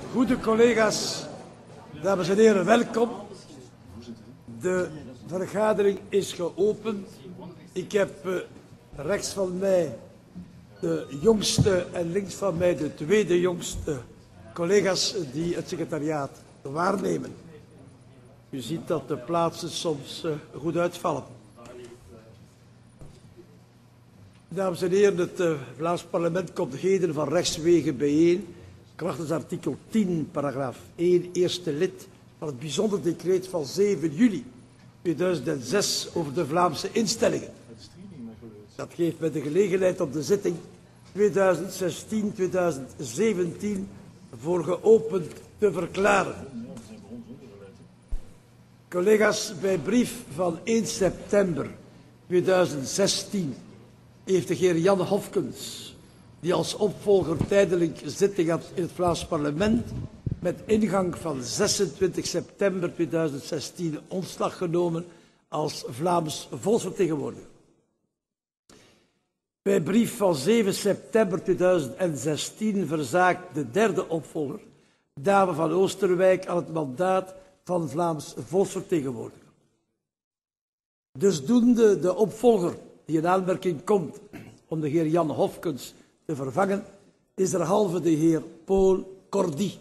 Goede collega's, dames en heren, welkom. De vergadering is geopend. Ik heb rechts van mij de jongste en links van mij de tweede jongste collega's die het secretariaat waarnemen. U ziet dat de plaatsen soms goed uitvallen. Dames en heren, het Vlaams parlement komt heden van rechtswege bijeen, krachtens artikel 10, paragraaf 1, eerste lid van het bijzonder decreet van 7 juli 2006 over de Vlaamse instellingen. Dat geeft mij de gelegenheid om de zitting 2016-2017 voor geopend te verklaren. Collega's, bij brief van 1 september 2016 heeft de heer Jan Hofkens, die als opvolger tijdelijk zitting had in het Vlaams parlement, met ingang van 26 september 2016 ontslag genomen als Vlaams volksvertegenwoordiger. Bij brief van 7 september 2016 verzaakt de derde opvolger, Dave van Oosterwijk, aan het mandaat van Vlaams volksvertegenwoordiger. Dusdoende de opvolger die in aanmerking komt om de heer Jan Hofkens te vervangen, is derhalve de heer Paul Cordy.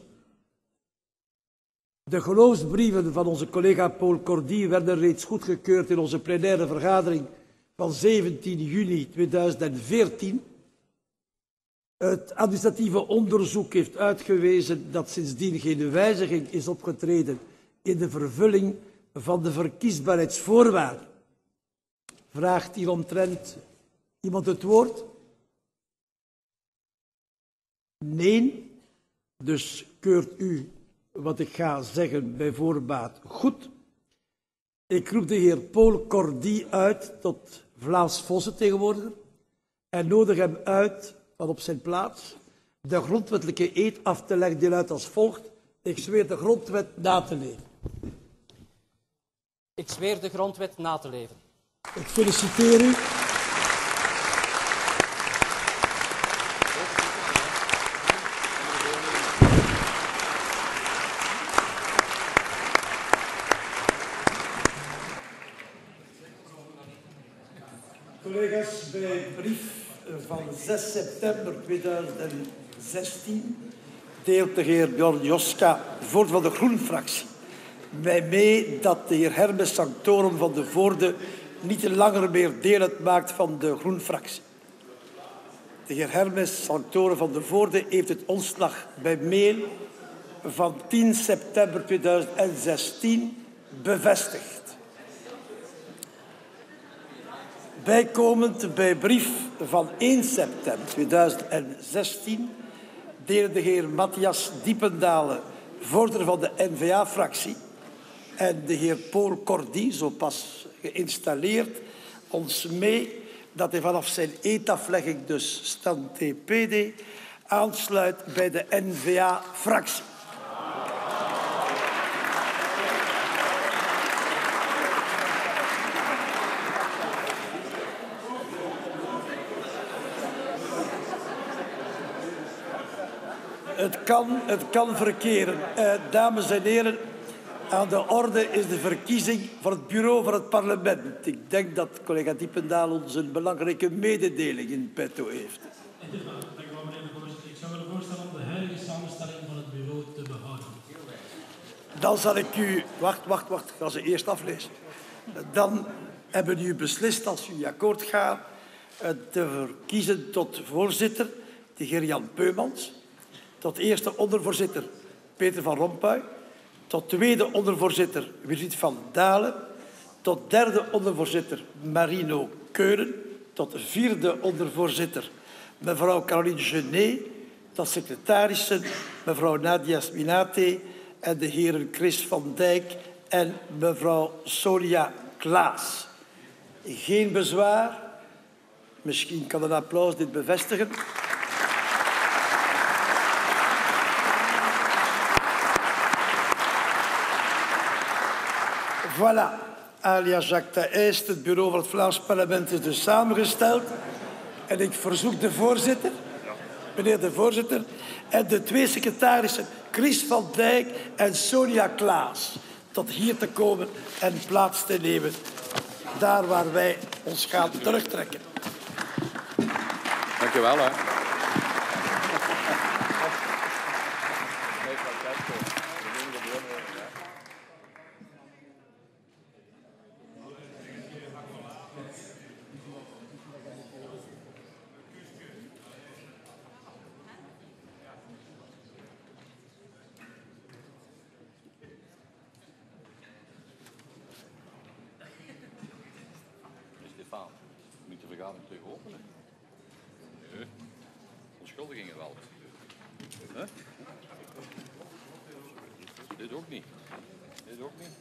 De geloofsbrieven van onze collega Paul Cordy werden reeds goedgekeurd in onze plenaire vergadering van 17 juni 2014. Het administratieve onderzoek heeft uitgewezen dat sindsdien geen wijziging is opgetreden in de vervulling van de verkiesbaarheidsvoorwaarden. Vraagt hieromtrent iemand het woord? Nee. Dus keurt u wat ik ga zeggen bij voorbaat goed. Ik roep de heer Paul Cordy uit tot Vlaams volksvertegenwoordiger en nodig hem uit van op zijn plaats de grondwettelijke eed af te leggen die luidt als volgt. Ik zweer de grondwet na te leven. Ik zweer de grondwet na te leven. Ik feliciteer u. Collega's, bij brief van 6 september 2016 deelt de heer Bjorn Joska, voorzitter van de Groen-fractie, mij mee dat de heer Hermes Sanctorum van de Voorde niet langer meer deel uitmaakt van de Groen-fractie. De heer Hermes Sanctorum van de Voorde heeft het ontslag bij mail van 10 september 2016 bevestigd. Bijkomend bij brief van 1 september 2016 delen de heer Matthias Diependalen, voorzitter van de N-VA-fractie, en de heer Paul Cordy, zo pas geïnstalleerd, ons mee dat hij vanaf zijn eetaflegging, dus stand TPD, aansluit bij de N-VA-fractie. Het kan verkeren. Dames en heren, aan de orde is de verkiezing van het bureau van het parlement. Ik denk dat collega Diependaal ons een belangrijke mededeling in petto heeft. Dank u wel, meneer de voorzitter. Ik zou willen voorstellen om de huidige samenstelling van het bureau te behouden. Dan zal ik u... Wacht. Ik ga ze eerst aflezen. Dan hebben u beslist, als u akkoord gaat, te verkiezen tot voorzitter de heer Jan Peumans. Tot eerste ondervoorzitter Peter van Rompuy. Tot tweede ondervoorzitter Brigitte van Dalen. Tot derde ondervoorzitter Marino Keuren. Tot vierde ondervoorzitter mevrouw Caroline Genet. Tot secretarissen mevrouw Nadia Sminate en de heren Chris van Dijk en mevrouw Sonia Klaas. Geen bezwaar. Misschien kan een applaus dit bevestigen. Voilà, alias Jacques Taïst, het bureau van het Vlaams parlement is dus samengesteld. En ik verzoek de voorzitter meneer de voorzitter. En de 2 secretarissen, Chris van Dijk en Sonia Klaas, tot hier te komen en plaats te nemen. Daar waar wij ons gaan terugtrekken. Dank je wel. Hè. Moet de vergadering terug openen? Nee, onschuldigingen wel. Huh? Dit ook niet. Dit ook niet.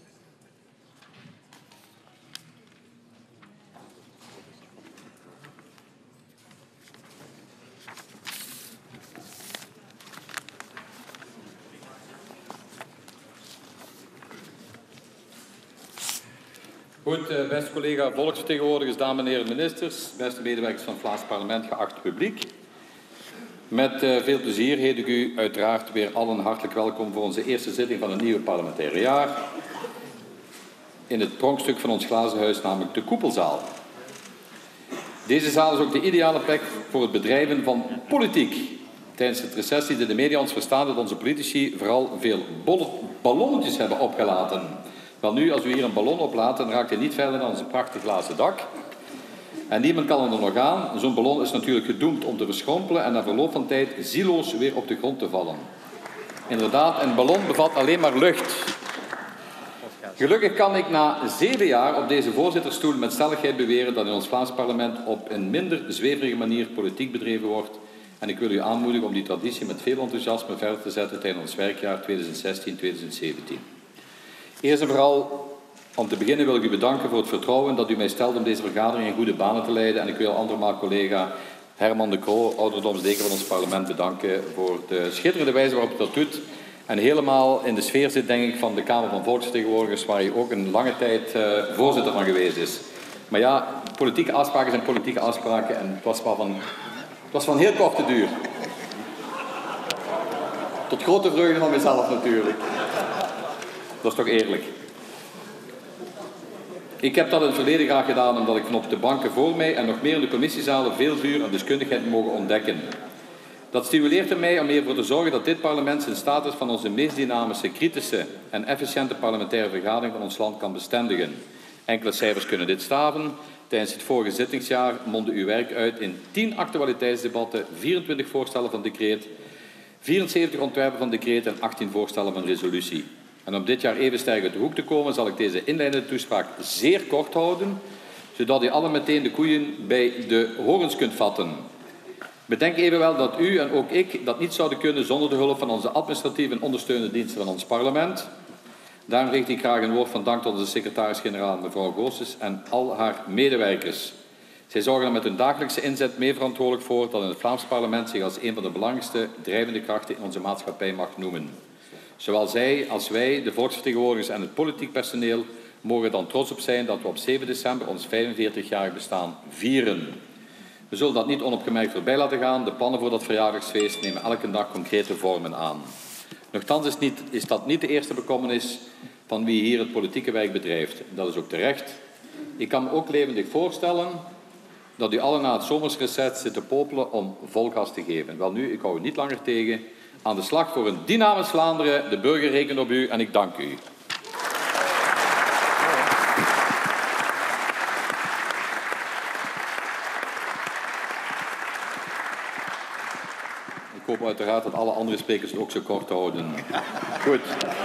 Goed, beste collega volksvertegenwoordigers, dames en heren ministers, beste medewerkers van het Vlaams parlement, geacht publiek. Met veel plezier heet ik u uiteraard weer allen hartelijk welkom voor onze eerste zitting van het nieuwe parlementaire jaar. In het pronkstuk van ons glazen huis, namelijk de Koepelzaal. Deze zaal is ook de ideale plek voor het bedrijven van politiek. Tijdens het recess lieten de media ons verstaan dat onze politici vooral veel ballonnetjes hebben opgelaten. Wel nu, als u hier een ballon oplaat, dan raakt hij niet verder dan zijn prachtig glazen dak. En niemand kan er nog aan. Zo'n ballon is natuurlijk gedoemd om te verschrompelen en na verloop van tijd zieloos weer op de grond te vallen. Inderdaad, een ballon bevat alleen maar lucht. Gelukkig kan ik na 7 jaar op deze voorzittersstoel met stelligheid beweren dat in ons Vlaams parlement op een minder zweverige manier politiek bedreven wordt. En ik wil u aanmoedigen om die traditie met veel enthousiasme verder te zetten tijdens ons werkjaar 2016-2017. Eerst en vooral, om te beginnen wil ik u bedanken voor het vertrouwen dat u mij stelt om deze vergadering in goede banen te leiden. En ik wil andermaal collega Herman de Croo, ouderdomsdeken van ons parlement, bedanken voor de schitterende wijze waarop u dat doet. En helemaal in de sfeer zit, denk ik, van de Kamer van Volksvertegenwoordigers, waar hij ook een lange tijd voorzitter van geweest is. Maar ja, politieke afspraken zijn politieke afspraken en het was van heel korte duur. Tot grote vreugde van mezelf natuurlijk. Dat is toch eerlijk. Ik heb dat in het verleden graag gedaan omdat ik van op de banken voor mij en nog meer in de commissiezalen veel vuur en deskundigheid mogen ontdekken. Dat stimuleert in mij om ervoor te zorgen dat dit parlement zijn status van onze meest dynamische, kritische en efficiënte parlementaire vergadering van ons land kan bestendigen. Enkele cijfers kunnen dit staven. Tijdens het vorige zittingsjaar mondde uw werk uit in 10 actualiteitsdebatten, 24 voorstellen van decreet, 74 ontwerpen van decreet en 18 voorstellen van resolutie. En om dit jaar even sterk uit de hoek te komen, zal ik deze inleidende toespraak zeer kort houden, zodat u allen meteen de koeien bij de horens kunt vatten. Bedenk evenwel dat u en ook ik dat niet zouden kunnen zonder de hulp van onze administratieve en ondersteunende diensten van ons parlement. Daarom richt ik graag een woord van dank tot onze secretaris-generaal mevrouw Goossens en al haar medewerkers. Zij zorgen er met hun dagelijkse inzet mee verantwoordelijk voor dat in het Vlaams parlement zich als een van de belangrijkste drijvende krachten in onze maatschappij mag noemen. Zowel zij als wij, de volksvertegenwoordigers en het politiek personeel, mogen er dan trots op zijn dat we op 7 december ons 45-jarig bestaan vieren. We zullen dat niet onopgemerkt voorbij laten gaan. De plannen voor dat verjaardagsfeest nemen elke dag concrete vormen aan. Nochtans is dat niet de eerste bekommernis van wie hier het politieke werk bedrijft. Dat is ook terecht. Ik kan me ook levendig voorstellen dat u allen na het zomersreces zit te popelen om vol gas te geven. Welnu, ik hou u niet langer tegen. Aan de slag voor een dynamisch Vlaanderen. De burger rekent op u en ik dank u. Ik hoop uiteraard dat alle andere sprekers het ook zo kort houden. Goed.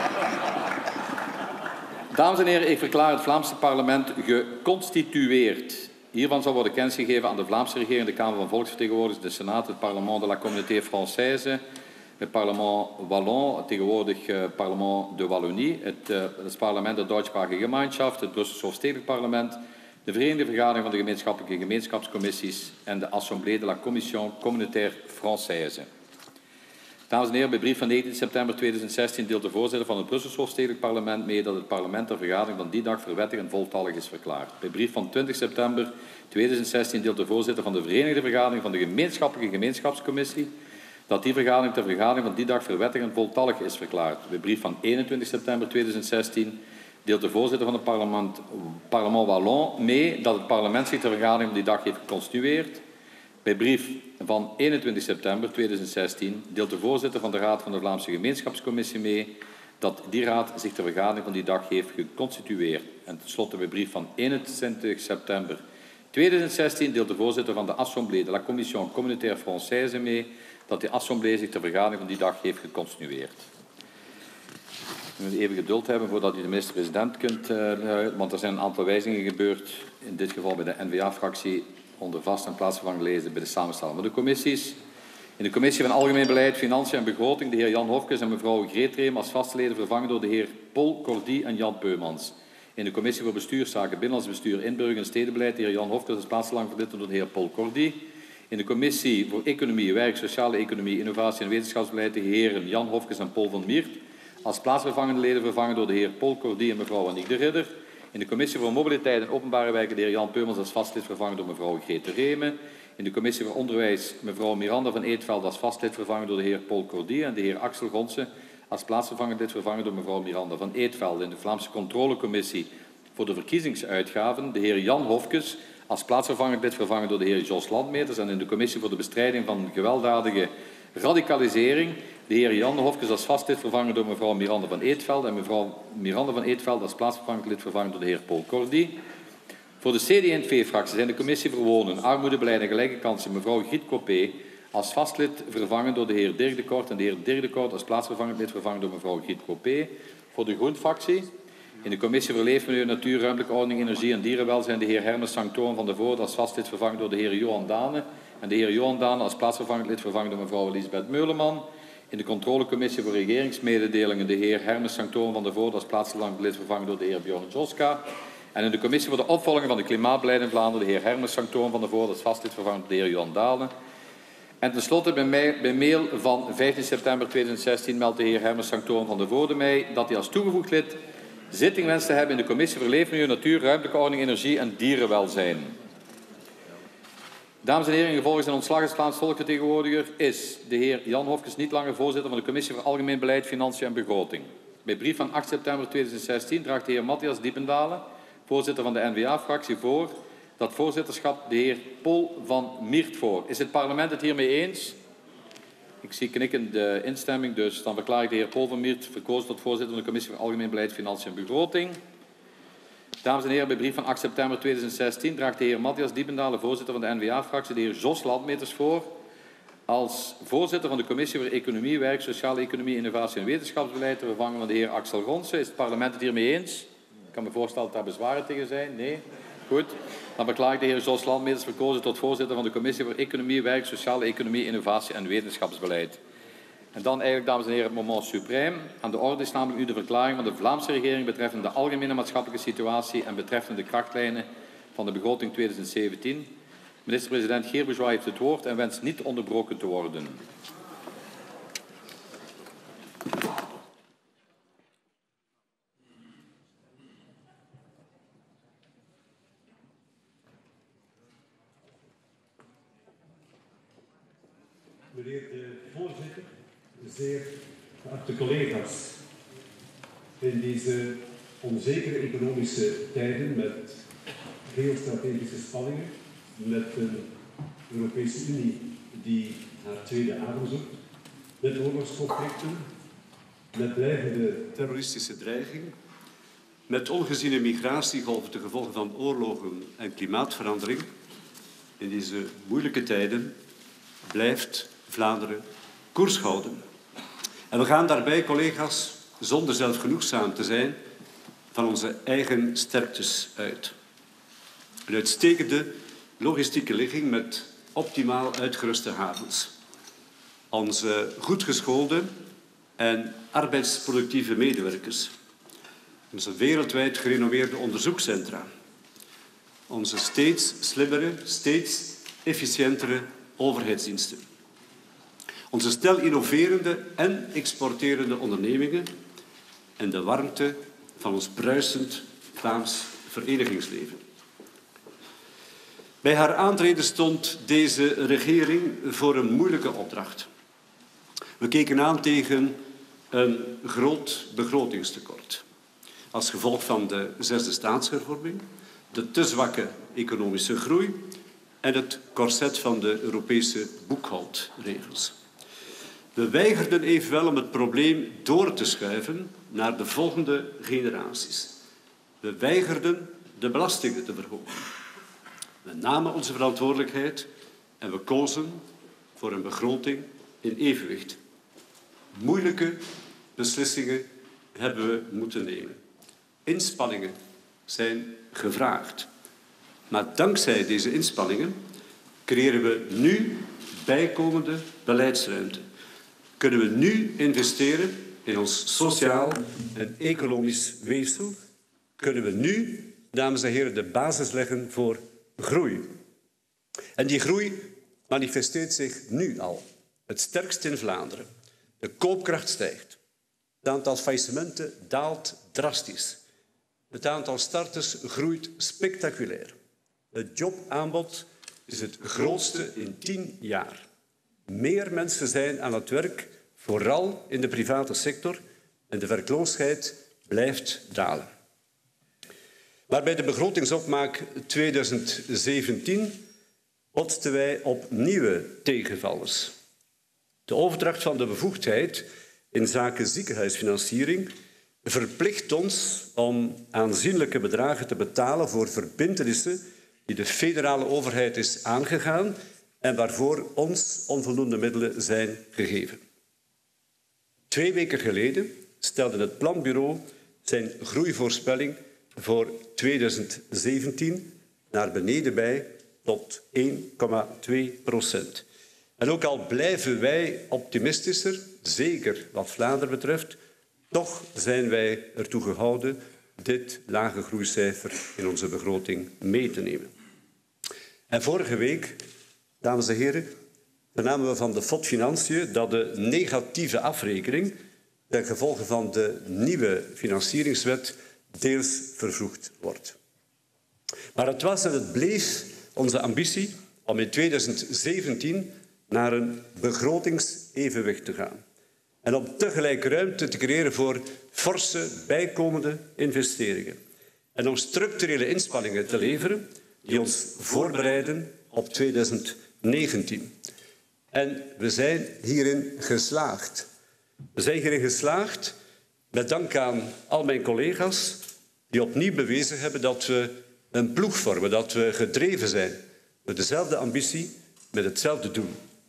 Dames en heren, ik verklaar het Vlaamse parlement geconstitueerd. Hiervan zal worden kennis gegeven aan de Vlaamse regering, de Kamer van Volksvertegenwoordigers, de Senaat, het Parlement de la Communauté Française, het Parlement Wallon, tegenwoordig Parlement de Wallonie, het Parlement der Deutschsprachige Gemeinschaft, het Brusselse Hoofdstedelijk Parlement, de Verenigde Vergadering van de Gemeenschappelijke Gemeenschapscommissies en de Assemblée de la Commission Communautaire Française. Dames en heren, bij brief van 19 september 2016 deelt de voorzitter van het Brusselse Hoofdstedelijk Parlement mee dat het parlement ter vergadering van die dag verwettigd en voltallig is verklaard. Bij brief van 20 september 2016 deelt de voorzitter van de Verenigde Vergadering van de Gemeenschappelijke Gemeenschapscommissie dat die vergadering ter vergadering van die dag verwettigd en voltallig is verklaard. Bij brief van 21 september 2016 deelt de voorzitter van het Parlement Wallon mee dat het parlement zich ter vergadering van die dag heeft geconstitueerd. Bij brief van 21 september 2016 deelt de voorzitter van de Raad van de Vlaamse Gemeenschapscommissie mee dat die raad zich ter vergadering van die dag heeft geconstitueerd. En tenslotte bij brief van 21 september 2016 deelt de voorzitter van de Assemblée de la Commission Communautaire Française mee dat de Assemblée zich ter vergadering van die dag heeft geconstitueerd. We moeten even geduld hebben voordat u de minister-president kunt want er zijn een aantal wijzigingen gebeurd, in dit geval bij de N-VA-fractie, onder vast- en plaatsvervangende leden bij de samenstelling van de commissies. In de commissie van Algemeen Beleid, Financiën en Begroting de heer Jan Hofkes en mevrouw Greet Reem als vastleden vervangen door de heer Paul Cordy en Jan Peumans. In de commissie voor Bestuurszaken, Binnenlands Bestuur, Inburger en Stedenbeleid de heer Jan Hofkes als plaatsvervanger verleden door de heer Paul Cordy. In de commissie voor Economie, Werk, Sociale Economie, Innovatie en Wetenschapsbeleid de heren Jan Hofkes en Paul van Miert als plaatsvervangende leden vervangen door de heer Paul Cordy en mevrouw Aniek de Ridder. In de commissie voor Mobiliteit en Openbare Werken de heer Jan Peumans als vastlid vervangen door mevrouw Grete Remen. In de commissie voor Onderwijs mevrouw Miranda van Eetveld als vastlid vervangen door de heer Paul Cordy en de heer Axel Gonsen als plaatsvervangend lid vervangen door mevrouw Miranda van Eetveld. In de Vlaamse Controlecommissie voor de verkiezingsuitgaven de heer Jan Hofkes als plaatsvervangend lid vervangen door de heer Jos Landmeters en in de commissie voor de bestrijding van gewelddadige radicalisering de heer Jan Hofkes als vastlid vervangen door mevrouw Miranda van Eetveld en mevrouw Miranda van Eetveld als plaatsvervangend lid vervangen door de heer Paul Cordy. Voor de CD&V-fractie zijn de commissie voor Wonen, Armoedebeleid en Gelijke Kansen mevrouw Griet Copé als vastlid vervangen door de heer Dirk de Kort en de heer Dirk de Kort als plaatsvervangend lid vervangen door mevrouw Griet Copé. Voor de Groen-fractie in de commissie voor Leefmilieu, Natuur, Ruimtelijke Ordening, Energie en Dierenwelzijn de heer Hermes Sanctoon van de Voort als vastlid vervangen door de heer Johan Dane en de heer Johan Dane als plaatsvervangend lid vervangen door mevrouw Elisabeth Meuleman. In de controlecommissie voor regeringsmededelingen de heer Hermes Sanctoon van de Voort als plaatsvervangend lid vervangen door de heer Bjorn Joska. En in de commissie voor de opvolging van de klimaatbeleid in Vlaanderen de heer Hermes Sanctoon van de Voort als vastlid vervangen door de heer Johan Dalen. En tenslotte bij mail van 15 september 2016 meldt de heer Hermes Sanctoon van de Voorde mij dat hij als toegevoegd lid zitting wenst te hebben in de commissie voor Leefmilieu, Natuur, Ruimtelijke Ordening, Energie en Dierenwelzijn. Dames en heren, in gevolge zijn ontslag als Vlaams volksvertegenwoordiger is de heer Jan Hofkes niet langer voorzitter van de commissie voor Algemeen Beleid, Financiën en Begroting. Bij brief van 8 september 2016 draagt de heer Matthias Diependalen, voorzitter van de N-VA-fractie, voor dat voorzitterschap de heer Paul van Miert voor. Is het parlement het hiermee eens? Ik zie knikkende instemming, dus dan verklaar ik de heer Paul van Miert verkozen tot voorzitter van de commissie voor Algemeen Beleid, Financiën en Begroting. Dames en heren, bij brief van 8 september 2016 draagt de heer Matthias Diependalen, voorzitter van de N-VA-fractie, de heer Jos Landmeters voor als voorzitter van de commissie voor Economie, Werk, Sociale Economie, Innovatie en Wetenschapsbeleid te vervangen van de heer Axel Gonsen. Is het parlement het hiermee eens? Ik kan me voorstellen dat daar bezwaren tegen zijn. Nee? Goed. Dan verklaar ik de heer Jos Landmeters verkozen tot voorzitter van de commissie voor Economie, Werk, Sociale Economie, Innovatie en Wetenschapsbeleid. En dan eigenlijk, dames en heren, het moment suprême. Aan de orde is namelijk nu de verklaring van de Vlaamse regering betreffende de algemene maatschappelijke situatie en betreffende de krachtlijnen van de begroting 2017. Minister-president Geert Bourgeois heeft het woord en wenst niet onderbroken te worden. Meneer de voorzitter, zeer geachte collega's. In deze onzekere economische tijden met geostrategische spanningen, met een Europese Unie die haar tweede adem zoekt, met oorlogsconflicten, met blijvende terroristische dreiging, met ongeziene migratiegolven ten gevolge van oorlogen en klimaatverandering. In deze moeilijke tijden blijft Vlaanderen koers houden. En we gaan daarbij, collega's, zonder zelfgenoegzaam te zijn, van onze eigen sterktes uit. Een uitstekende logistieke ligging met optimaal uitgeruste havens. Onze goed geschoolde en arbeidsproductieve medewerkers. Onze wereldwijd gerenommeerde onderzoekscentra. Onze steeds slimmere, steeds efficiëntere overheidsdiensten. Onze snel innoverende en exporterende ondernemingen en de warmte van ons bruisend Vlaams verenigingsleven. Bij haar aantreden stond deze regering voor een moeilijke opdracht. We keken aan tegen een groot begrotingstekort. Als gevolg van de 6e staatshervorming, de te zwakke economische groei en het corset van de Europese boekhoudregels. We weigerden evenwel om het probleem door te schuiven naar de volgende generaties. We weigerden de belastingen te verhogen. We namen onze verantwoordelijkheid en we kozen voor een begroting in evenwicht. Moeilijke beslissingen hebben we moeten nemen. Inspanningen zijn gevraagd. Maar dankzij deze inspanningen creëren we nu bijkomende beleidsruimte. Kunnen we nu investeren in ons sociaal en economisch weefsel? Kunnen we nu, dames en heren, de basis leggen voor groei? En die groei manifesteert zich nu al. Het sterkst in Vlaanderen. De koopkracht stijgt. Het aantal faillissementen daalt drastisch. Het aantal starters groeit spectaculair. Het jobaanbod is het grootste in 10 jaar. Meer mensen zijn aan het werk, vooral in de private sector, en de werkloosheid blijft dalen. Maar bij de begrotingsopmaak 2017 botsten wij op nieuwe tegenvallers. De overdracht van de bevoegdheid in zaken ziekenhuisfinanciering verplicht ons om aanzienlijke bedragen te betalen voor verbintenissen die de federale overheid is aangegaan en waarvoor ons onvoldoende middelen zijn gegeven. 2 weken geleden stelde het Planbureau zijn groeivoorspelling voor 2017 naar beneden bij tot 1,2%. En ook al blijven wij optimistischer, zeker wat Vlaanderen betreft, toch zijn wij ertoe gehouden dit lage groeicijfer in onze begroting mee te nemen. En vorige week, dames en heren, vernamen we van de FOD Financiën dat de negatieve afrekening ten gevolge van de nieuwe financieringswet deels vervroegd wordt. Maar het was en het bleef onze ambitie om in 2017 naar een begrotingsevenwicht te gaan. En om tegelijk ruimte te creëren voor forse bijkomende investeringen. En om structurele inspanningen te leveren die ons voorbereiden op 2019. En we zijn hierin geslaagd. We zijn hierin geslaagd met dank aan al mijn collega's die opnieuw bewezen hebben dat we een ploeg vormen, dat we gedreven zijn met dezelfde ambitie, met hetzelfde doel.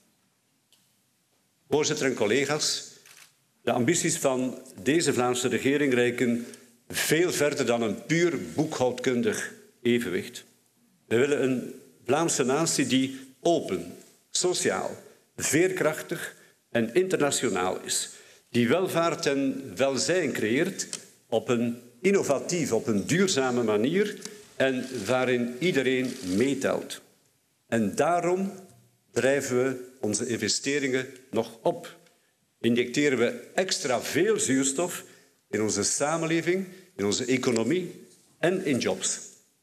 Voorzitter en collega's, de ambities van deze Vlaamse regering reiken veel verder dan een puur boekhoudkundig evenwicht. We willen een Vlaamse natie die open, sociaal, veerkrachtig en internationaal is. Die welvaart en welzijn creëert op een innovatieve, op een duurzame manier en waarin iedereen meetelt. En daarom drijven we onze investeringen nog op. Injecteren we extra veel zuurstof in onze samenleving, in onze economie en in jobs.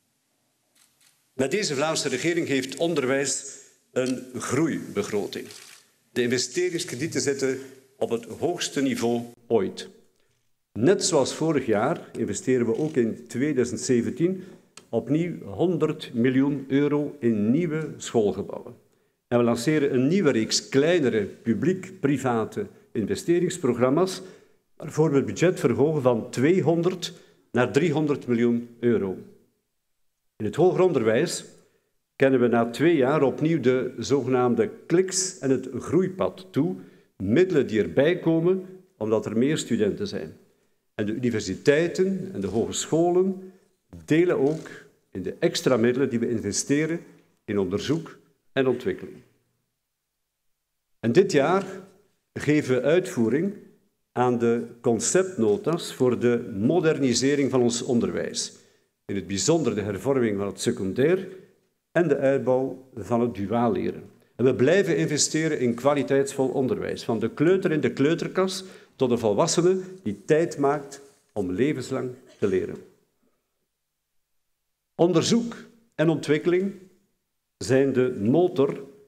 Met deze Vlaamse regering heeft onderwijs een groeibegroting. De investeringskredieten zitten op het hoogste niveau ooit. Net zoals vorig jaar investeren we ook in 2017 opnieuw 100 miljoen euro in nieuwe schoolgebouwen. En we lanceren een nieuwe reeks kleinere publiek-private investeringsprogramma's waarvoor we het budget verhogen van 200 naar 300 miljoen euro. In het hoger onderwijs kennen we na 2 jaar opnieuw de zogenaamde kliks en het groeipad toe, middelen die erbij komen omdat er meer studenten zijn. En de universiteiten en de hogescholen delen ook in de extra middelen die we investeren in onderzoek en ontwikkeling. En dit jaar geven we uitvoering aan de conceptnota's voor de modernisering van ons onderwijs. In het bijzonder de hervorming van het secundair en de uitbouw van het duaal leren. En we blijven investeren in kwaliteitsvol onderwijs. Van de kleuter in de kleuterklas tot de volwassene die tijd maakt om levenslang te leren. Onderzoek en ontwikkeling zijn de motor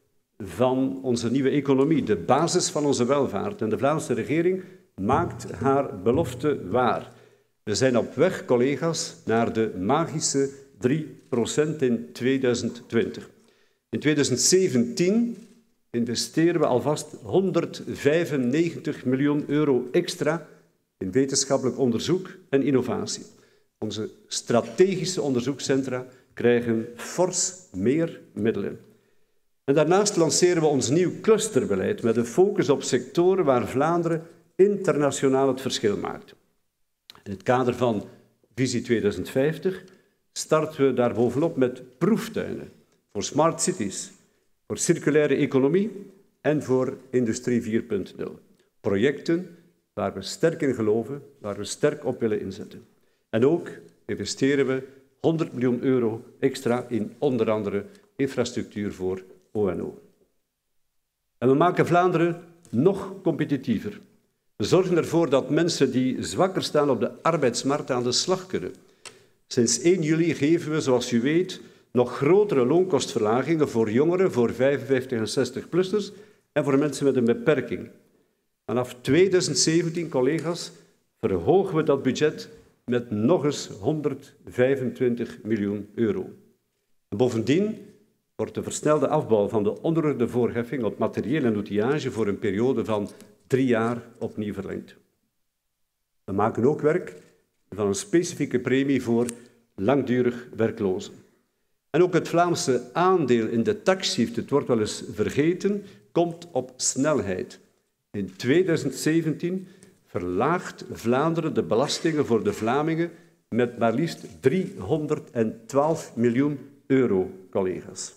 van onze nieuwe economie, de basis van onze welvaart. En de Vlaamse regering maakt haar belofte waar. We zijn op weg, collega's, naar de magische 3% in 2020. In 2017 investeren we alvast 195 miljoen euro extra in wetenschappelijk onderzoek en innovatie. Onze strategische onderzoekscentra krijgen fors meer middelen. En daarnaast lanceren we ons nieuw clusterbeleid met een focus op sectoren waar Vlaanderen internationaal het verschil maakt. In het kader van Visie 2050 starten we daarbovenop met proeftuinen voor smart cities, voor circulaire economie en voor Industrie 4.0. Projecten waar we sterk in geloven, waar we sterk op willen inzetten. En ook investeren we 100 miljoen euro extra in onder andere infrastructuur voor ONO. En we maken Vlaanderen nog competitiever. We zorgen ervoor dat mensen die zwakker staan op de arbeidsmarkt aan de slag kunnen. Sinds 1 juli geven we, zoals u weet, nog grotere loonkostverlagingen voor jongeren, voor 55- en 60-plussers en voor mensen met een beperking. Vanaf 2017, collega's, verhogen we dat budget met nog eens 125 miljoen euro. En bovendien wordt de versnelde afbouw van de onroerende voorheffing op materieel en outillage voor een periode van 3 jaar opnieuw verlengd. We maken ook werk van een specifieke premie voor langdurig werklozen. En ook het Vlaamse aandeel in de taxshift, het wordt wel eens vergeten, komt op snelheid. In 2017 verlaagt Vlaanderen de belastingen voor de Vlamingen met maar liefst 312 miljoen euro, collega's.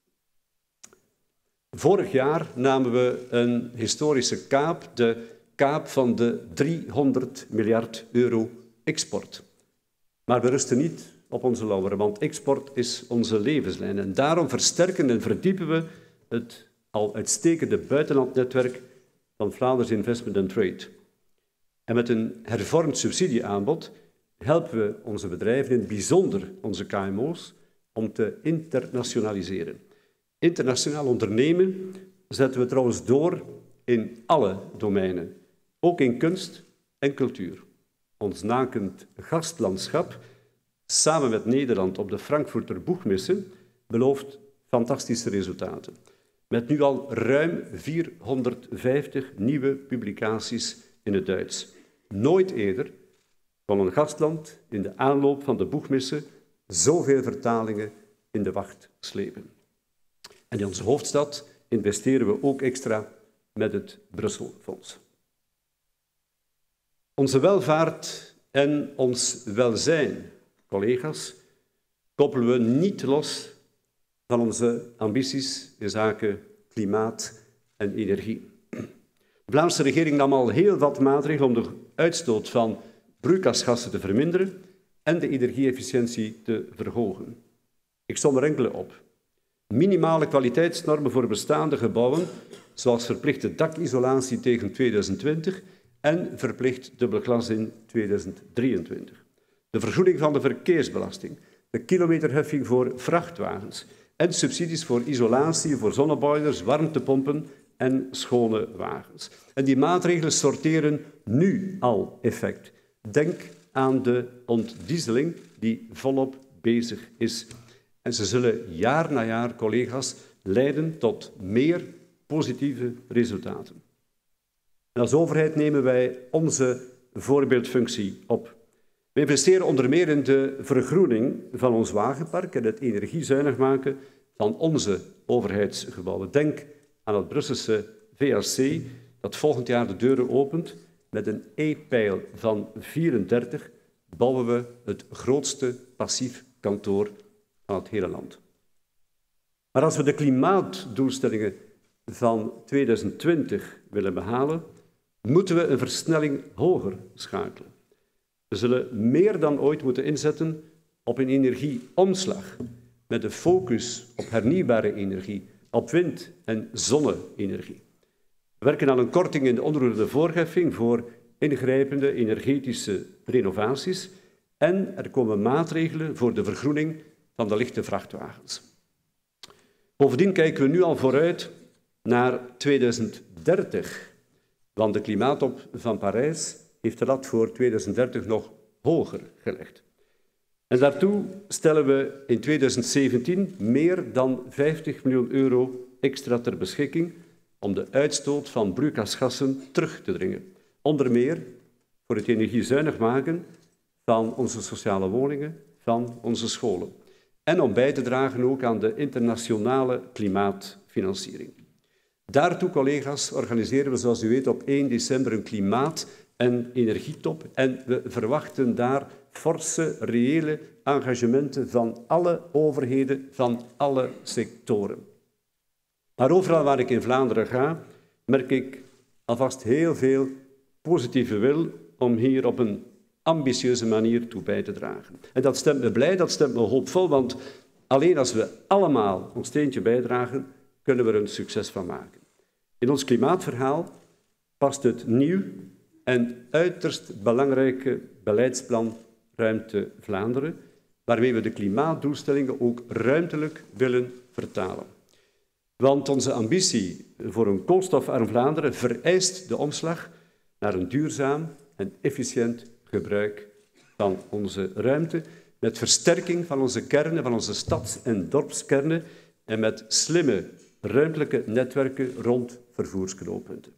Vorig jaar namen we een historische kaap, de kaap van de 300 miljard euro export. Maar we rusten niet op onze lauweren, want export is onze levenslijn. En daarom versterken en verdiepen we het al uitstekende buitenlandnetwerk van Vlaanders Investment and Trade. En met een hervormd subsidieaanbod helpen we onze bedrijven, in het bijzonder onze KMO's, om te internationaliseren. Internationaal ondernemen zetten we trouwens door in alle domeinen, ook in kunst en cultuur. Ons nakend gastlandschap, samen met Nederland op de Frankfurter Buchmesse, belooft fantastische resultaten. Met nu al ruim 450 nieuwe publicaties in het Duits. Nooit eerder kon een gastland in de aanloop van de Buchmesse zoveel vertalingen in de wacht slepen. En in onze hoofdstad investeren we ook extra met het Brusselfonds. Onze welvaart en ons welzijn, collega's, koppelen we niet los van onze ambities in zaken klimaat en energie. De Vlaamse regering nam al heel wat maatregelen om de uitstoot van broeikasgassen te verminderen en de energie-efficiëntie te verhogen. Ik som er enkele op. Minimale kwaliteitsnormen voor bestaande gebouwen, zoals verplichte dakisolatie tegen 2020 en verplicht dubbelglas in 2023. De vergoeding van de verkeersbelasting, de kilometerheffing voor vrachtwagens en subsidies voor isolatie, voor zonneboilers, warmtepompen en schone wagens. En die maatregelen sorteren nu al effect. Denk aan de ontdieseling die volop bezig is. En ze zullen jaar na jaar, collega's, leiden tot meer positieve resultaten. En als overheid nemen wij onze voorbeeldfunctie op. We investeren onder meer in de vergroening van ons wagenpark en het energiezuinig maken van onze overheidsgebouwen. Denk aan het Brusselse VRC, dat volgend jaar de deuren opent. Met een E-pijl van 34 bouwen we het grootste passief kantoor van het hele land. Maar als we de klimaatdoelstellingen van 2020 willen behalen, moeten we een versnelling hoger schakelen. We zullen meer dan ooit moeten inzetten op een energieomslag, met de focus op hernieuwbare energie, op wind- en zonne-energie. We werken aan een korting in de onroerende voorheffing voor ingrijpende energetische renovaties en er komen maatregelen voor de vergroening van de lichte vrachtwagens. Bovendien kijken we nu al vooruit naar 2030. Want de klimaattop van Parijs heeft de lat voor 2030 nog hoger gelegd. En daartoe stellen we in 2017 meer dan 50 miljoen euro extra ter beschikking om de uitstoot van broeikasgassen terug te dringen. Onder meer voor het energiezuinig maken van onze sociale woningen, van onze scholen. En om bij te dragen ook aan de internationale klimaatfinanciering. Daartoe, collega's, organiseren we, zoals u weet, op 1 december een klimaat- en energietop. En we verwachten daar forse, reële engagementen van alle overheden, van alle sectoren. Maar overal waar ik in Vlaanderen ga, merk ik alvast heel veel positieve wil om hier op een ambitieuze manier toe bij te dragen. En dat stemt me blij, dat stemt me hoopvol, want alleen als we allemaal ons steentje bijdragen, kunnen we er een succes van maken. In ons klimaatverhaal past het nieuw en uiterst belangrijke beleidsplan Ruimte Vlaanderen, waarmee we de klimaatdoelstellingen ook ruimtelijk willen vertalen. Want onze ambitie voor een koolstofarm Vlaanderen vereist de omslag naar een duurzaam en efficiënt gebruik van onze ruimte, met versterking van onze kernen, van onze stads- en dorpskernen en met slimme ruimtelijke netwerken rond vervoersknooppunten.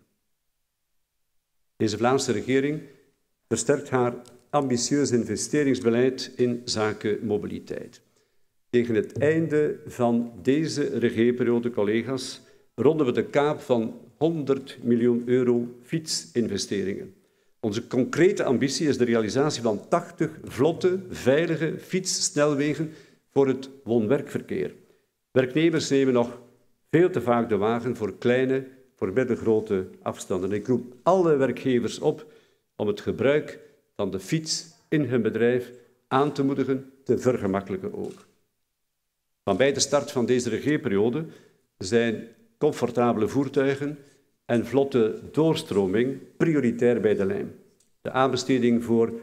Deze Vlaamse regering versterkt haar ambitieus investeringsbeleid in zaken mobiliteit. Tegen het einde van deze regeerperiode, collega's, ronden we de kaap van 100 miljoen euro fietsinvesteringen. Onze concrete ambitie is de realisatie van 80 vlotte, veilige fietssnelwegen voor het woon-werkverkeer. Werknemers nemen nog veel te vaak de wagen voor kleine, voor middelgrote afstanden. Ik roep alle werkgevers op om het gebruik van de fiets in hun bedrijf aan te moedigen, te vergemakkelijken ook. Van bij de start van deze regeerperiode zijn comfortabele voertuigen en vlotte doorstroming prioritair bij de lijn. De aanbesteding voor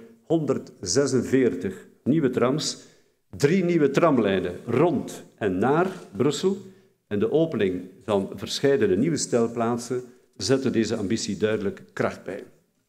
146 nieuwe trams, 3 nieuwe tramlijnen rond en naar Brussel en de opening van verscheidene nieuwe stelplaatsen zetten deze ambitie duidelijk kracht bij.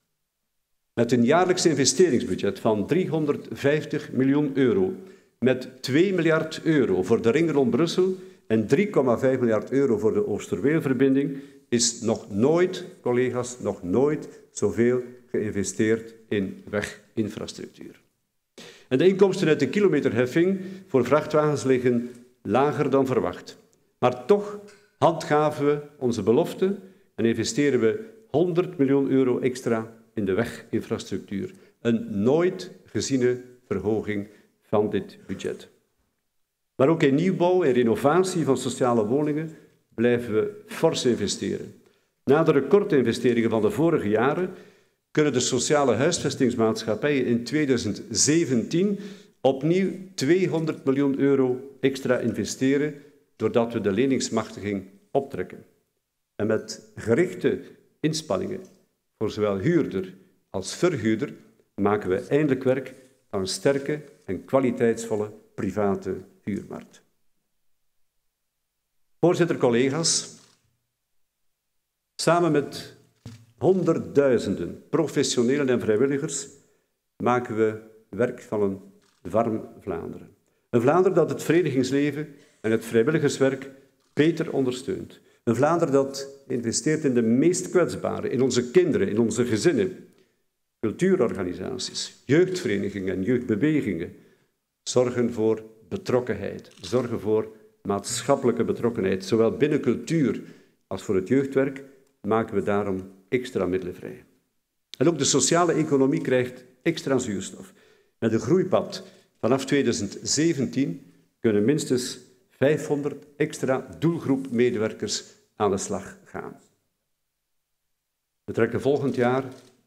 Met een jaarlijks investeringsbudget van 350 miljoen euro, met 2 miljard euro voor de ring rond Brussel en 3,5 miljard euro voor de Oosterweelverbinding, is nog nooit, collega's, nog nooit zoveel geïnvesteerd in weginfrastructuur. En de inkomsten uit de kilometerheffing voor vrachtwagens liggen lager dan verwacht. Maar toch handhaven we onze belofte en investeren we 100 miljoen euro extra in de weginfrastructuur. Een nooit geziene verhoging van dit budget. Maar ook in nieuwbouw en renovatie van sociale woningen blijven we fors investeren. Na de recordinvesteringen van de vorige jaren kunnen de sociale huisvestingsmaatschappijen in 2017 opnieuw 200 miljoen euro extra investeren, doordat we de leningsmachtiging optrekken. En met gerichte inspanningen voor zowel huurder als verhuurder maken we eindelijk werk van een sterke en kwaliteitsvolle private huurmarkt. Voorzitter, collega's, samen met honderdduizenden professionelen en vrijwilligers maken we werk van een warm Vlaanderen. Een Vlaanderen dat het verenigingsleven en het vrijwilligerswerk beter ondersteunt. Een Vlaanderen dat investeert in de meest kwetsbaren, in onze kinderen, in onze gezinnen. Cultuurorganisaties, jeugdverenigingen en jeugdbewegingen zorgen voor betrokkenheid, zorgen voor maatschappelijke betrokkenheid. Zowel binnen cultuur als voor het jeugdwerk maken we daarom extra middelen vrij. En ook de sociale economie krijgt extra zuurstof. Met een groeipad vanaf 2017 kunnen minstens 500 extra doelgroepmedewerkers aan de slag gaan. We trekken volgend jaar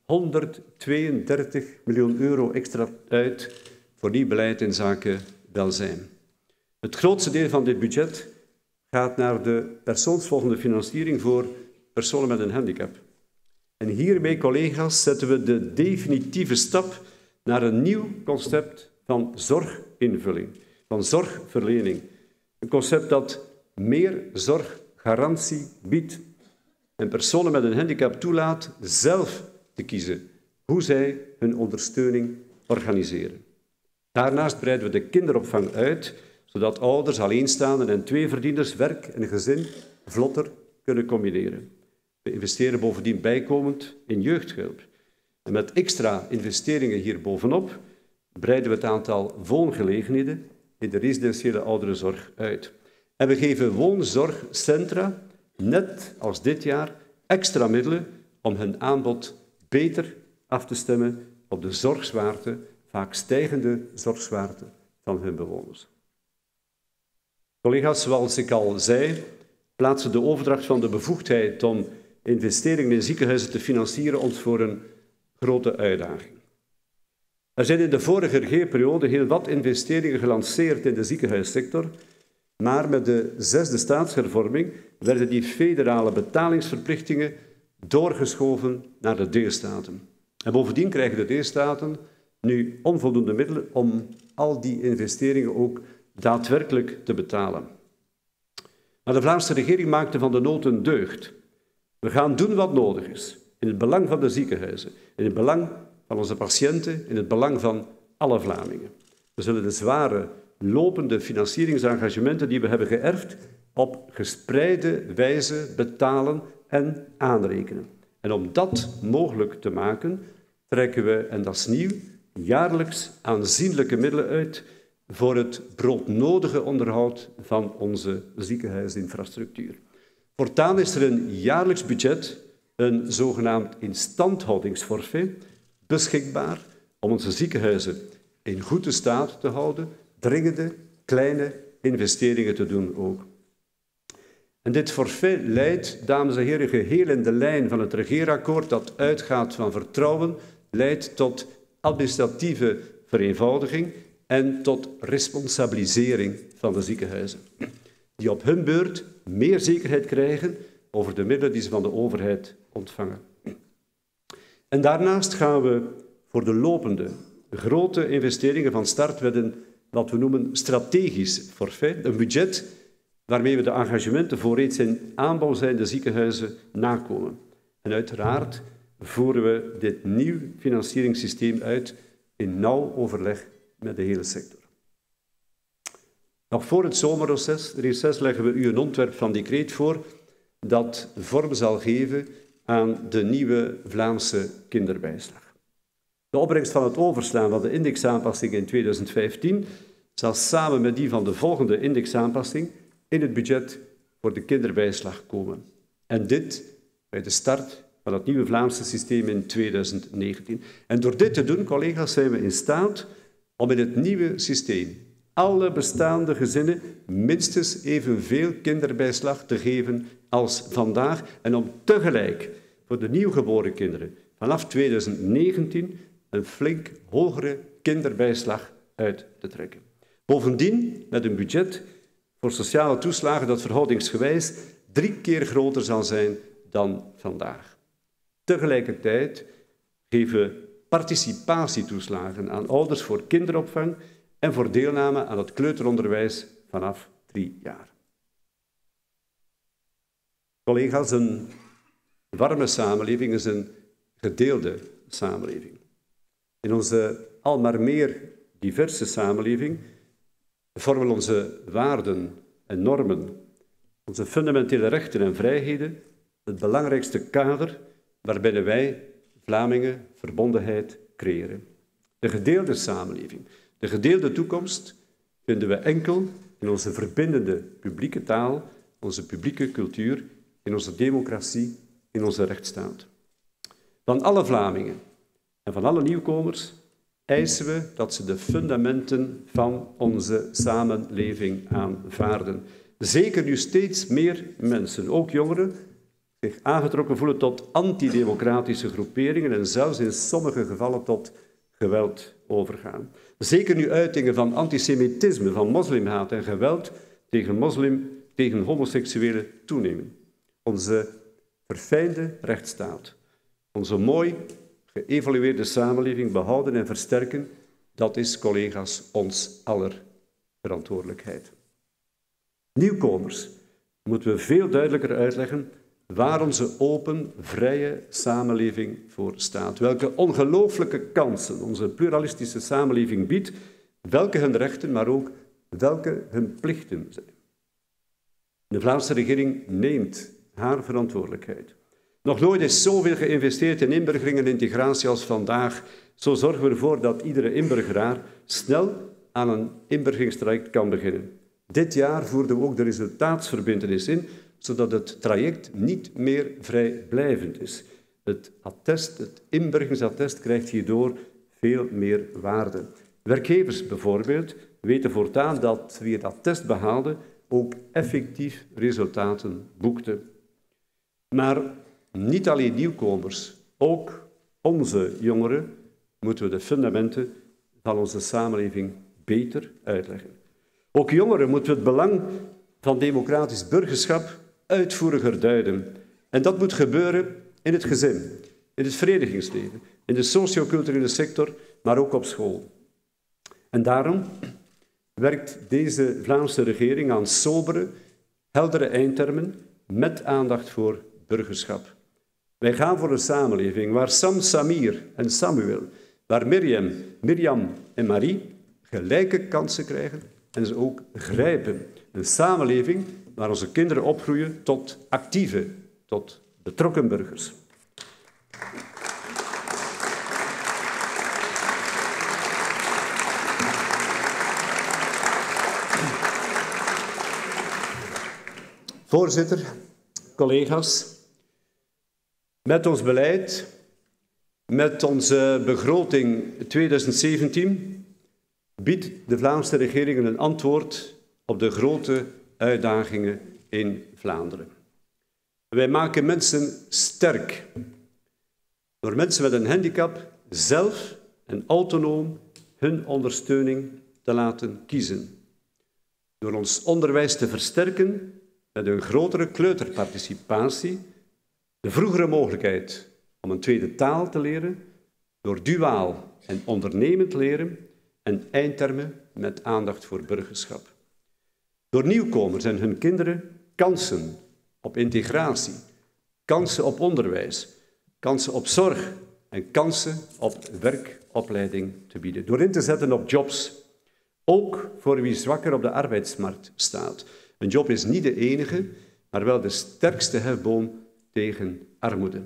132 miljoen euro extra uit voor nieuw beleid in zaken welzijn. Het grootste deel van dit budget gaat naar de persoonsvolgende financiering voor personen met een handicap. En hiermee, collega's, zetten we de definitieve stap naar een nieuw concept van zorginvulling, van zorgverlening. Een concept dat meer zorg garantie biedt en personen met een handicap toelaat zelf te kiezen hoe zij hun ondersteuning organiseren. Daarnaast breiden we de kinderopvang uit, zodat ouders, alleenstaanden en tweeverdieners werk en gezin vlotter kunnen combineren. We investeren bovendien bijkomend in jeugdhulp. En met extra investeringen hierbovenop breiden we het aantal woongelegenheden in de residentiële ouderenzorg uit. En we geven woonzorgcentra, net als dit jaar, extra middelen om hun aanbod beter af te stemmen op de zorgzwaarte, vaak stijgende zorgzwaarte van hun bewoners. Collega's, zoals ik al zei, plaatsen de overdracht van de bevoegdheid om investeringen in ziekenhuizen te financieren ons voor een grote uitdaging. Er zijn in de vorige regeerperiode heel wat investeringen gelanceerd in de ziekenhuissector, maar met de 6e staatshervorming werden die federale betalingsverplichtingen doorgeschoven naar de deelstaten. En bovendien krijgen de deelstaten nu onvoldoende middelen om al die investeringen ook daadwerkelijk te betalen. Maar de Vlaamse regering maakte van de nood een deugd. We gaan doen wat nodig is, in het belang van de ziekenhuizen, in het belang van onze patiënten, in het belang van alle Vlamingen. We zullen de zware lopende financieringsengagementen die we hebben geërfd op gespreide wijze betalen en aanrekenen. En om dat mogelijk te maken, trekken we, en dat is nieuw, jaarlijks aanzienlijke middelen uit voor het broodnodige onderhoud van onze ziekenhuisinfrastructuur. Voortaan is er een jaarlijks budget, een zogenaamd instandhoudingsforfait, beschikbaar om onze ziekenhuizen in goede staat te houden, dringende, kleine investeringen te doen ook. En dit forfait leidt, dames en heren, geheel in de lijn van het regeerakkoord dat uitgaat van vertrouwen, leidt tot administratieve vereenvoudiging en tot responsabilisering van de ziekenhuizen, die op hun beurt meer zekerheid krijgen over de middelen die ze van de overheid ontvangen. En daarnaast gaan we voor de lopende grote investeringen van start met een wat we noemen strategisch forfait, een budget waarmee we de engagementen voor reeds in aanbouw zijnde ziekenhuizen nakomen. En uiteraard voeren we dit nieuw financieringssysteem uit in nauw overleg met de hele sector. Nog voor het zomerreces leggen we u een ontwerp van decreet voor dat vorm zal geven aan de nieuwe Vlaamse kinderbijslag. De opbrengst van het overslaan van de indexaanpassing in 2015 zal samen met die van de volgende indexaanpassing in het budget voor de kinderbijslag komen. En dit bij de start van het nieuwe Vlaamse systeem in 2019. En door dit te doen, collega's, zijn we in staat om in het nieuwe systeem alle bestaande gezinnen minstens evenveel kinderbijslag te geven als vandaag en om tegelijk voor de nieuwgeboren kinderen vanaf 2019 een flink hogere kinderbijslag uit te trekken. Bovendien met een budget voor sociale toeslagen dat verhoudingsgewijs 3 keer groter zal zijn dan vandaag. Tegelijkertijd geven we participatietoeslagen aan ouders voor kinderopvang en voor deelname aan het kleuteronderwijs vanaf 3 jaar. Collega's, een warme samenleving is een gedeelde samenleving. In onze al maar meer diverse samenleving vormen onze waarden en normen, onze fundamentele rechten en vrijheden het belangrijkste kader waarbinnen wij Vlamingen verbondenheid creëren. De gedeelde samenleving, de gedeelde toekomst vinden we enkel in onze verbindende publieke taal, onze publieke cultuur, in onze democratie, in onze rechtsstaat. Van alle Vlamingen en van alle nieuwkomers eisen we dat ze de fundamenten van onze samenleving aanvaarden. Zeker nu steeds meer mensen, ook jongeren, zich aangetrokken voelen tot antidemocratische groeperingen en zelfs in sommige gevallen tot geweld overgaan. Zeker nu uitingen van antisemitisme, van moslimhaat en geweld tegen homoseksuelen toenemen. Onze verfijnde rechtsstaat, onze mooi geëvalueerde samenleving behouden en versterken, dat is, collega's, ons aller verantwoordelijkheid. Nieuwkomers moeten we veel duidelijker uitleggen waar onze open, vrije samenleving voor staat. Welke ongelooflijke kansen onze pluralistische samenleving biedt, welke hun rechten, maar ook welke hun plichten zijn. De Vlaamse regering neemt haar verantwoordelijkheid. Nog nooit is zoveel geïnvesteerd in inburgering en integratie als vandaag. Zo zorgen we ervoor dat iedere inburgeraar snel aan een inburgeringstraject kan beginnen. Dit jaar voerden we ook de resultaatsverbintenis in, zodat het traject niet meer vrijblijvend is. Het inburgeringsattest krijgt hierdoor veel meer waarde. Werkgevers bijvoorbeeld weten voortaan dat wie het attest behaalde ook effectief resultaten boekten. Maar niet alleen nieuwkomers, ook onze jongeren moeten we de fundamenten van onze samenleving beter uitleggen. Ook jongeren moeten we het belang van democratisch burgerschap uitvoeriger duiden. En dat moet gebeuren in het gezin, in het verenigingsleven, in de socio-culturele sector, maar ook op school. En daarom werkt deze Vlaamse regering aan sobere, heldere eindtermen met aandacht voor burgerschap. Wij gaan voor een samenleving waar Sam, Samir en Samuel, waar Mirjam en Marie gelijke kansen krijgen en ze ook grijpen. Een samenleving waar onze kinderen opgroeien tot actieve, tot betrokken burgers. Voorzitter, collega's, met ons beleid, met onze begroting 2017, biedt de Vlaamse regering een antwoord op de grote uitdagingen in Vlaanderen. Wij maken mensen sterk door mensen met een handicap zelf en autonoom hun ondersteuning te laten kiezen. Door ons onderwijs te versterken met een grotere kleuterparticipatie, de vroegere mogelijkheid om een tweede taal te leren, door duaal en ondernemend leren en eindtermen met aandacht voor burgerschap. Door nieuwkomers en hun kinderen kansen op integratie, kansen op onderwijs, kansen op zorg en kansen op werkopleiding te bieden. Door in te zetten op jobs, ook voor wie zwakker op de arbeidsmarkt staat. Een job is niet de enige, maar wel de sterkste hefboom tegen armoede.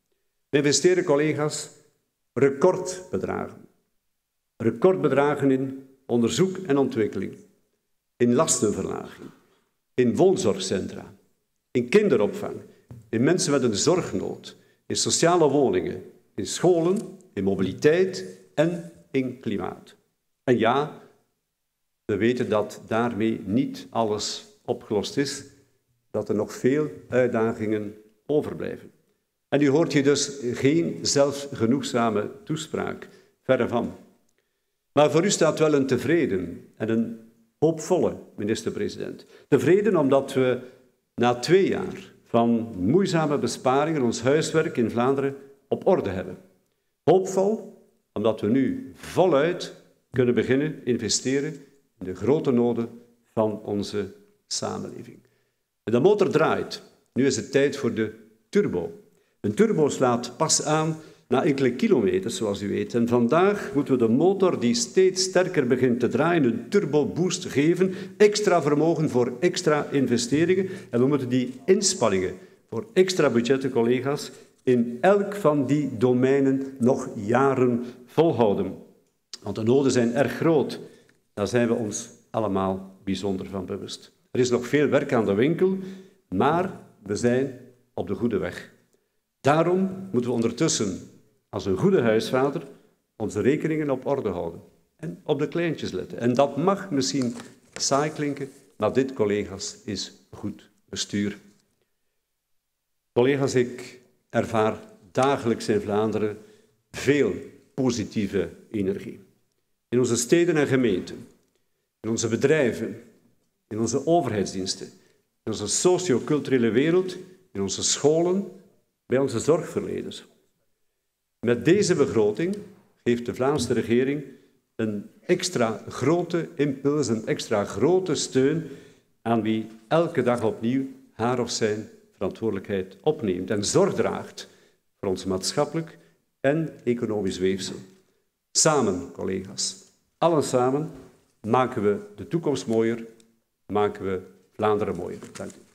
We investeren, collega's, recordbedragen. Recordbedragen in onderzoek en ontwikkeling, in lastenverlaging, in woonzorgcentra, in kinderopvang, in mensen met een zorgnood, in sociale woningen, in scholen, in mobiliteit en in klimaat. En ja, we weten dat daarmee niet alles opgelost is, dat er nog veel uitdagingen overblijven. En u hoort hier dus geen zelfgenoegzame toespraak, verre van. Maar voor u staat wel een tevreden en een hoopvolle minister-president. Tevreden omdat we na 2 jaar van moeizame besparingen ons huiswerk in Vlaanderen op orde hebben. Hoopvol omdat we nu voluit kunnen beginnen investeren in de grote noden van onze samenleving. En de motor draait. Nu is het tijd voor de turbo. Een turbo slaat pas aan na enkele kilometers, zoals u weet. En vandaag moeten we de motor die steeds sterker begint te draaien een turbo-boost geven, extra vermogen voor extra investeringen. En we moeten die inspanningen voor extra budgetten, collega's, in elk van die domeinen nog jaren volhouden. Want de noden zijn erg groot. Daar zijn we ons allemaal bijzonder van bewust. Er is nog veel werk aan de winkel, maar we zijn op de goede weg. Daarom moeten we ondertussen, als een goede huisvader, onze rekeningen op orde houden en op de kleintjes letten. En dat mag misschien saai klinken, maar dit, collega's, is goed bestuur. Collega's, ik ervaar dagelijks in Vlaanderen veel positieve energie. In onze steden en gemeenten, in onze bedrijven, in onze overheidsdiensten, in onze socio-culturele wereld, in onze scholen, bij onze zorgverleners. Met deze begroting geeft de Vlaamse regering een extra grote impuls, een extra grote steun aan wie elke dag opnieuw haar of zijn verantwoordelijkheid opneemt en zorg draagt voor ons maatschappelijk en economisch weefsel. Samen, collega's, allen samen, maken we de toekomst mooier, maken we Vlaanderen mooier. Dank u.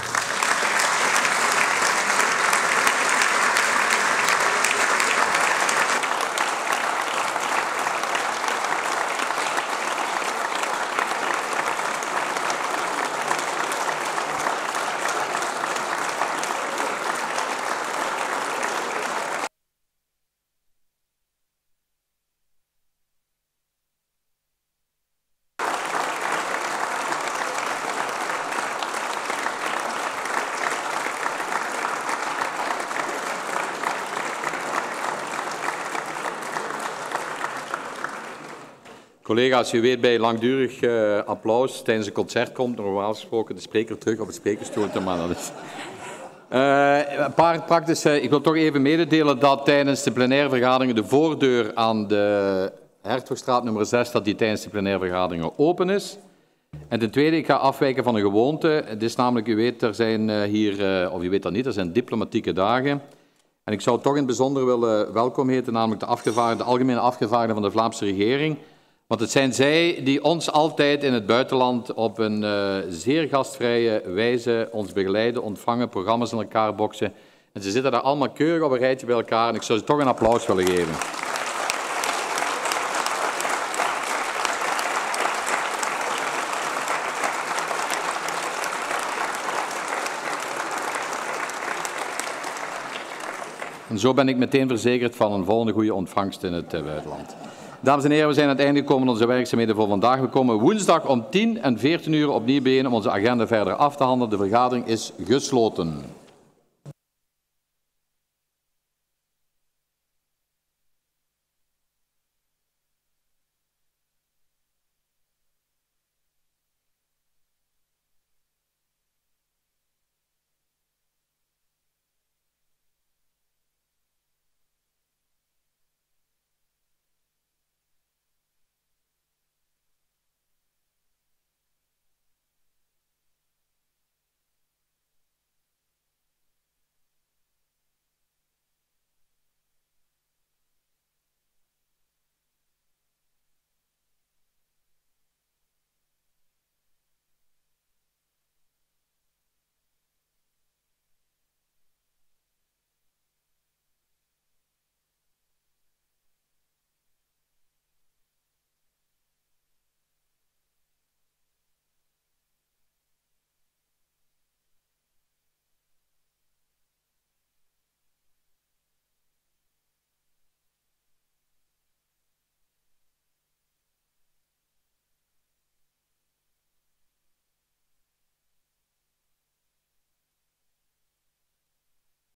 Collega's, u weet bij langdurig applaus tijdens een concert komt normaal gesproken de spreker terug op het sprekersstoel te mannen. Een paar praktische... Ik wil toch even mededelen dat tijdens de plenaire vergaderingen de voordeur aan de Hertogstraat nummer 6, dat die tijdens de plenaire vergaderingen open is. En ten tweede, ik ga afwijken van een gewoonte. Het is namelijk, u weet, er zijn hier, of u weet dat niet, er zijn diplomatieke dagen. En ik zou toch in het bijzonder willen welkom heten, namelijk de algemene afgevaardigden van de Vlaamse regering. Want het zijn zij die ons altijd in het buitenland op een zeer gastvrije wijze ons begeleiden, ontvangen, programma's in elkaar boksen. En ze zitten daar allemaal keurig op een rijtje bij elkaar en ik zou ze toch een applaus willen geven. En zo ben ik meteen verzekerd van een volgende goede ontvangst in het buitenland. Dames en heren, we zijn aan het einde gekomen van onze werkzaamheden voor vandaag. We komen woensdag om 10 en 14 uur opnieuw bijeen om onze agenda verder af te handelen. De vergadering is gesloten.